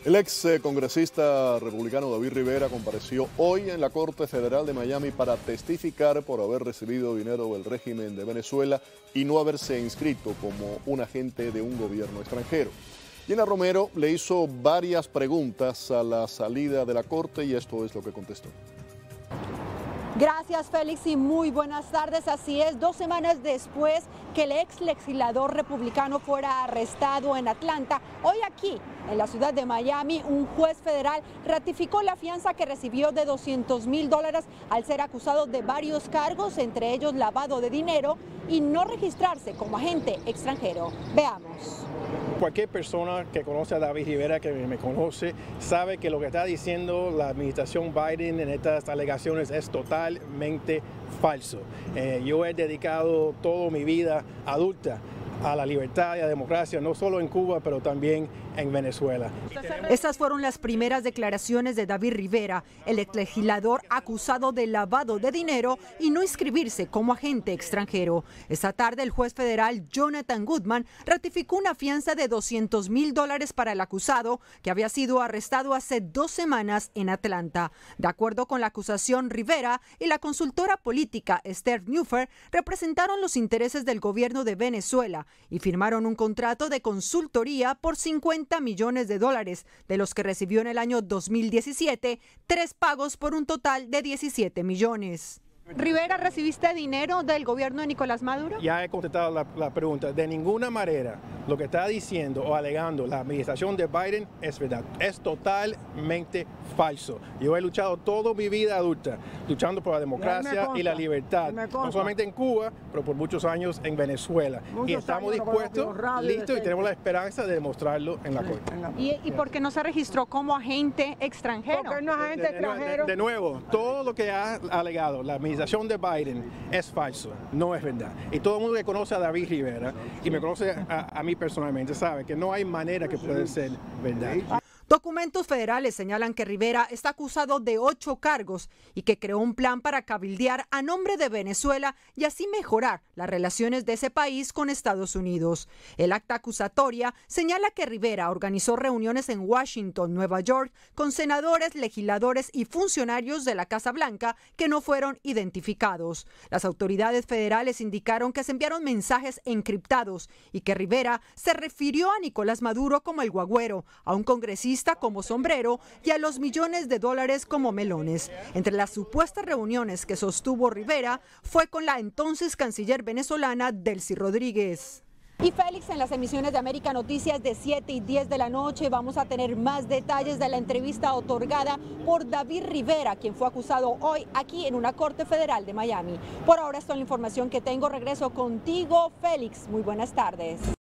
El ex congresista republicano David Rivera compareció hoy en la Corte Federal de Miami para testificar por haber recibido dinero del régimen de Venezuela y no haberse inscrito como un agente de un gobierno extranjero. Gina Romero le hizo varias preguntas a la salida de la Corte y esto es lo que contestó. Gracias, Félix, y muy buenas tardes. Así es, 2 semanas después que el ex legislador republicano fuera arrestado en Atlanta, hoy aquí, en la ciudad de Miami, un juez federal ratificó la fianza que recibió de $200,000 al ser acusado de varios cargos, entre ellos lavado de dinero y no registrarse como agente extranjero. Veamos. Cualquier persona que conoce a David Rivera, que me conoce, sabe que lo que está diciendo la administración Biden en estas alegaciones es totalmente falso. Yo he dedicado toda mi vida adulta a la libertad y a la democracia, no solo en Cuba, pero también en Venezuela. Estas fueron las primeras declaraciones de David Rivera, el exlegislador acusado de lavado de dinero y no inscribirse como agente extranjero. Esta tarde el juez federal Jonathan Goodman ratificó una fianza de $200,000 para el acusado, que había sido arrestado hace 2 semanas en Atlanta. De acuerdo con la acusación, Rivera y la consultora política Esther Neufer representaron los intereses del gobierno de Venezuela y firmaron un contrato de consultoría por $50 millones, de los que recibió en el año 2017 3 pagos por un total de $17 millones. Rivera, ¿recibiste dinero del gobierno de Nicolás Maduro? Ya he contestado la pregunta. De ninguna manera lo que está diciendo o alegando la administración de Biden es verdad. Es totalmente falso. Yo he luchado toda mi vida adulta, luchando por la democracia y la libertad. No solamente en Cuba, pero por muchos años en Venezuela. Y estamos dispuestos, listos y tenemos la esperanza de demostrarlo en la Corte. ¿Y por qué no se registró como agente extranjero? Porque no es agente extranjero. De nuevo, todo lo que ha alegado la administración de Biden es falso, no es verdad. Y todo el mundo que conoce a David Rivera y me conoce a mí personalmente sabe que no hay manera que pueda ser verdad. Documentos federales señalan que Rivera está acusado de 8 cargos y que creó un plan para cabildear a nombre de Venezuela y así mejorar las relaciones de ese país con Estados Unidos. El acta acusatoria señala que Rivera organizó reuniones en Washington, Nueva York, con senadores, legisladores y funcionarios de la Casa Blanca que no fueron identificados. Las autoridades federales indicaron que se enviaron mensajes encriptados y que Rivera se refirió a Nicolás Maduro como el guagüero, a un congresista como sombrero y a los millones de dólares como melones. Entre las supuestas reuniones que sostuvo Rivera fue con la entonces canciller venezolana Delcy Rodríguez. Y Félix, en las emisiones de América Noticias de 7 y 10 de la noche vamos a tener más detalles de la entrevista otorgada por David Rivera, quien fue acusado hoy aquí en una corte federal de Miami. Por ahora, esta es la información que tengo. Regreso contigo, Félix. Muy buenas tardes.